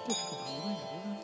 結構危ないんだよな。